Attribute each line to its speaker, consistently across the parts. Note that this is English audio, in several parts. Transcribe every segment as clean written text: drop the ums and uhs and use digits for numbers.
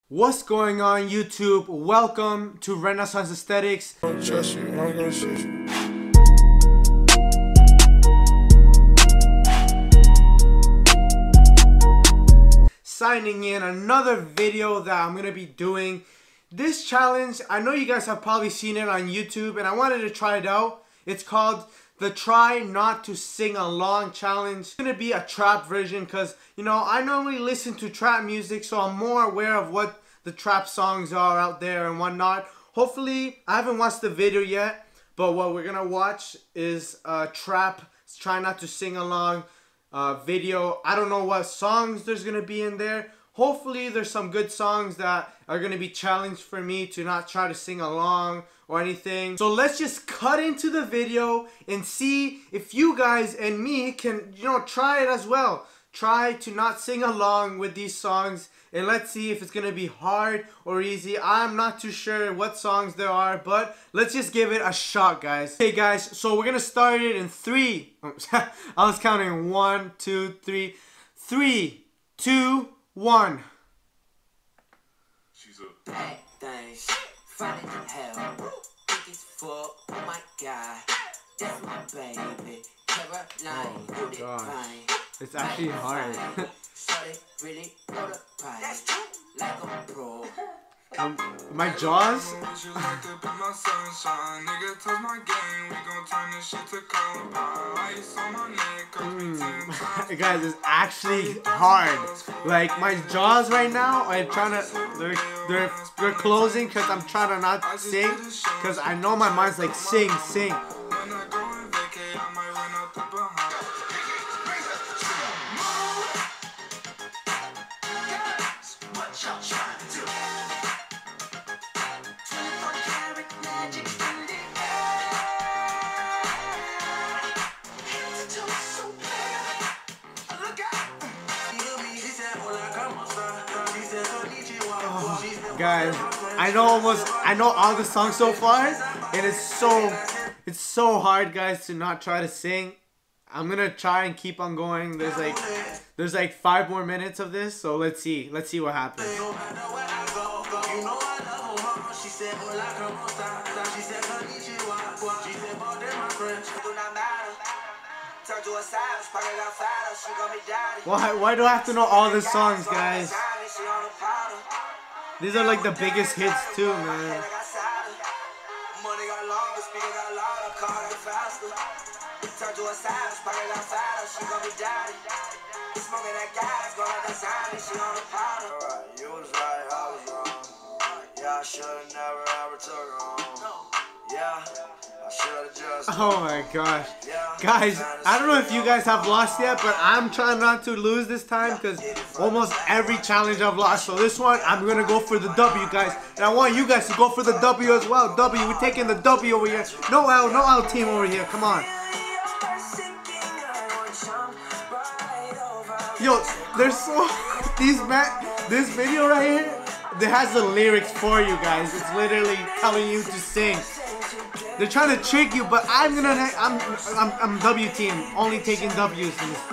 Speaker 1: What's going on YouTube? Welcome to Renaissance Aesthetics.
Speaker 2: Don't trust you, I'm gonna shoot you.
Speaker 1: Signing in another video that I'm gonna be doing. This challenge, I know you guys have probably seen it on YouTube and I wanted to try it out. It's called the Try Not to Sing Along Challenge. It's gonna be a trap version because, you know, I normally listen to trap music, so I'm more aware of what the trap songs are out there and whatnot. Hopefully, I haven't watched the video yet, but what we're gonna watch is a trap Try Not to Sing Along video. I don't know what songs there's gonna be in there. Hopefully there's some good songs that are gonna be challenged for me to not try to sing along or anything. So let's just cut into the video and see if you guys and me can, you know, try it as well. Try to not sing along with these songs and let's see if it's gonna be hard or easy. I'm not too sure what songs there are, but let's just give it a shot, guys. Okay guys, so we're gonna start it in 3. I was counting 1, 2, 3. 3, 2, 1.
Speaker 3: She's a
Speaker 4: bad things, fun in hell. Think it's fuck, oh my god. That's my baby. Caroline,
Speaker 1: Oh my gosh. It's actually hard.
Speaker 4: Really like a pro.
Speaker 1: My jaws? Guys, it's actually hard. Like my jaws right now, I'm trying to, they're closing because I'm trying to not sing, because I know my mind's like sing. Guys, I know all the songs so far, and it's so hard, guys, to not try to sing. I'm gonna try and keep on going. There's like 5 more minutes of this, so let's see what happens. Why do I have to know all the songs, guys? These are like the biggest hits too, man. Oh my gosh. Guys, I don't know if you guys have lost yet, but I'm trying not to lose this time because almost every challenge I've lost. So this one, I'm going to go for the W, guys. And I want you guys to go for the W as well. W, we're taking the W over here. No L team over here. Come on. Yo, there's so... This video right here, it has the lyrics for you guys. It's literally telling you to sing. They're trying to trick you, but I'm W team, only taking W's in this.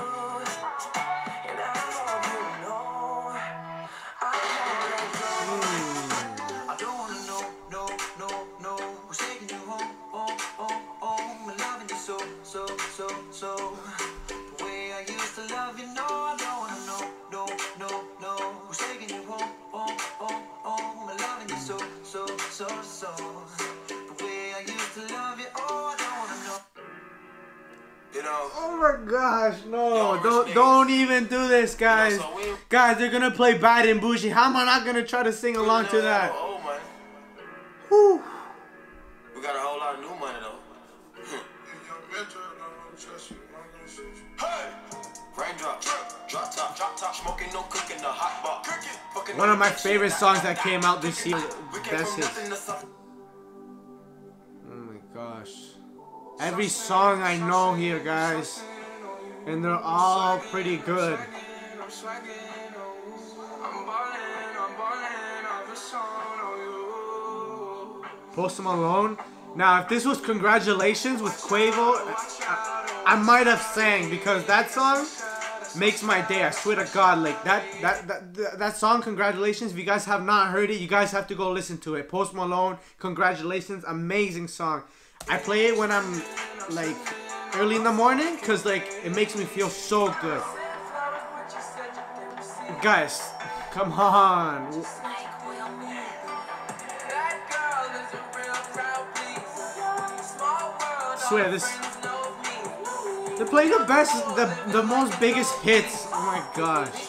Speaker 1: Oh my gosh, no, don't even do this, guys. Guys, they're gonna play Bad and Bougie. How am I not gonna try to sing along to that? Whew.
Speaker 3: We got a whole lot of new money though.
Speaker 1: One of my favorite songs that came out this year. Best hits. Oh my gosh. Every song I know here, guys, and they're all pretty good. Post Malone. Now, if this was Congratulations with Quavo, I might have sang, because that song, makes my day. I swear to God, like that song, Congratulations. If you guys have not heard it, you guys have to go listen to it. Post Malone, Congratulations, amazing song. I play it when I'm like early in the morning, cause like it makes me feel so good. Guys, come on. I swear this. They play the best, the most biggest hits. Oh my gosh.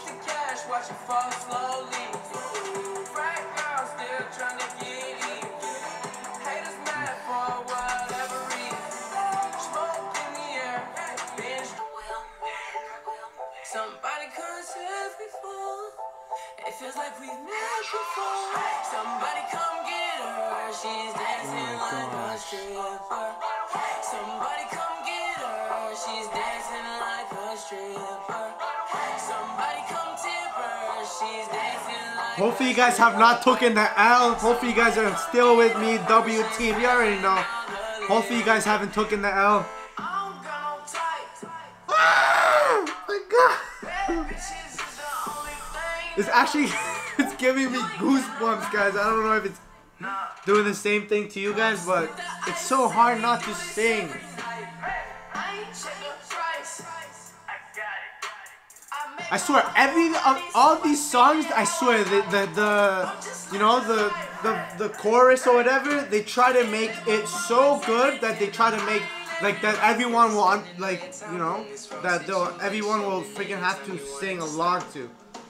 Speaker 4: Somebody comes every fall. It feels like we've met before. Somebody come get her. She's dancing like a stripper. Somebody come get her. She's dancing like a stripper. Somebody come tip her. She's dancing like.
Speaker 1: Hopefully you guys have not taken the L. Hopefully you guys are still with me. W team, you already know. Hopefully you guys haven't taken the L. It's actually, it's giving me goosebumps, guys. I don't know if it's doing the same thing to you guys, but it's so hard not to sing. I swear, all these songs, I swear, the chorus or whatever, they try to make it so good that they try to make like that everyone will everyone will freaking have to sing along to.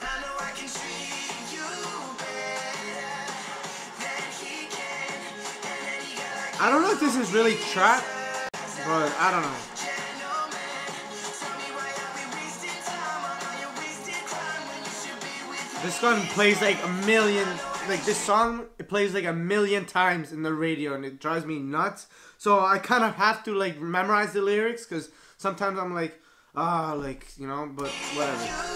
Speaker 1: I don't know if this is really trap, but I don't know. This song plays like a million, like this song, it plays like a million times in the radio and it drives me nuts. So I kind of have to like memorize the lyrics because sometimes I'm like, you know, but whatever.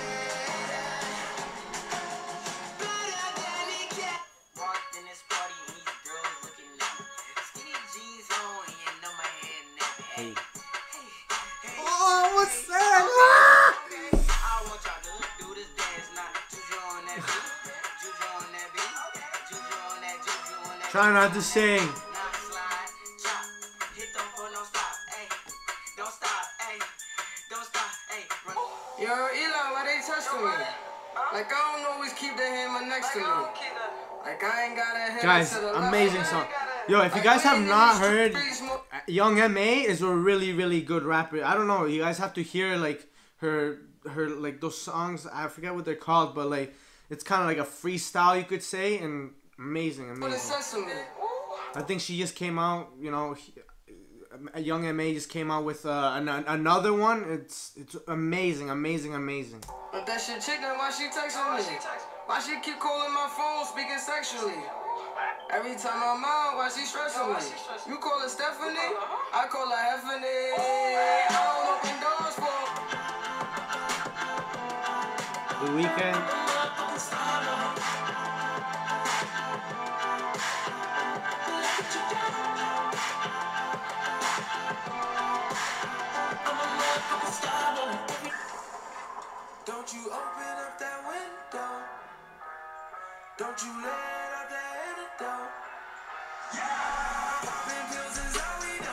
Speaker 1: Oh, what's that? Try not to sing.
Speaker 5: Yo, Eli, why they touching me? Like, I don't always keep the hammer next to me. Like, I ain't got a hammer.
Speaker 1: Guys, amazing song. Yo, if you guys have not heard, Young M.A is a really, really good rapper. I don't know, you guys have to hear like her like those songs. I forget what they're called, but like it's kind of like a freestyle, you could say, and amazing. I think she just came out, you know, Young M.A just came out with another one. It's amazing.
Speaker 5: But that shit chick, then why she texting me? Why she keep calling my phone, speaking sexually? Every time I'm out, why she stressing me? You call her Stephanie, I call her Heffany. I don't open doors for
Speaker 1: The Weeknd.
Speaker 3: Don't you open up that window. Don't you let out that antidote. Popping pills is all we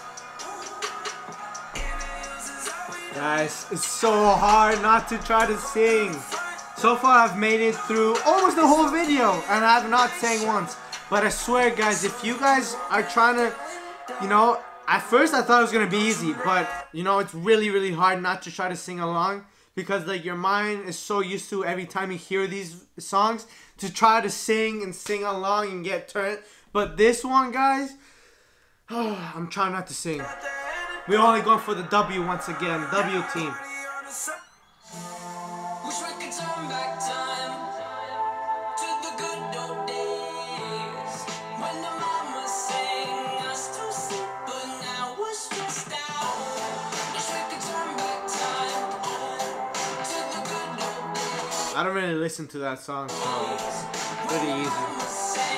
Speaker 3: know.
Speaker 1: Guys, it's so hard not to try to sing. So far I've made it through almost the whole video and I have not sang once. But I swear, guys, if you guys are trying to, you know, at first I thought it was going to be easy, but, you know, it's really, really hard not to try to sing along because, like, your mind is so used to every time you hear these songs to try to sing and sing along and get turned. But this one, guys, I'm trying not to sing. We're only going for the W once again, W team. I don't really listen to that song, so it's pretty easy.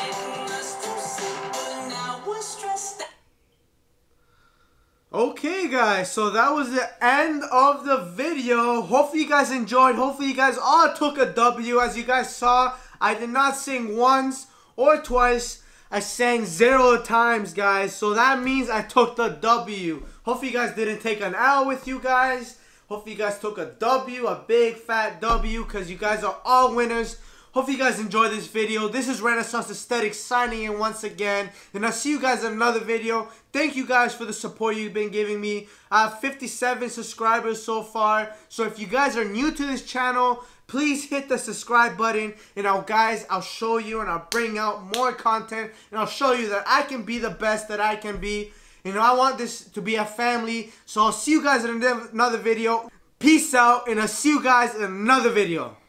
Speaker 1: Okay, guys, so that was the end of the video. Hopefully you guys enjoyed. Hopefully you guys all took a W. As you guys saw, I did not sing once or twice. I sang 0 times, guys. So that means I took the W. Hopefully you guys didn't take an L with you guys. Hopefully you guys took a W, a big fat W, because you guys are all winners. Hopefully you guys enjoyed this video. This is Renaissance Aesthetics signing in once again. And I'll see you guys in another video. Thank you guys for the support you've been giving me. I have 57 subscribers so far. So if you guys are new to this channel, please hit the subscribe button. And I'll show you and I'll bring out more content. And I'll show you that I can be the best that I can be. You know, I want this to be a family. So I'll see you guys in another video. Peace out, and I'll see you guys in another video.